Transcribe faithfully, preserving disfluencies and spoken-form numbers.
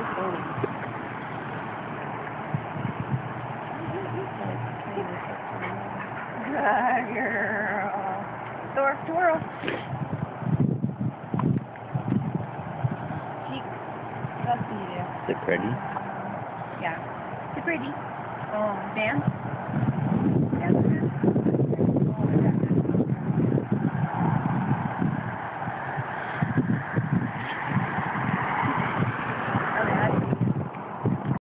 Good girl. Twirl, twirl. Sheek, that's you. Is it pretty? Yeah. It's pretty. Um, dance.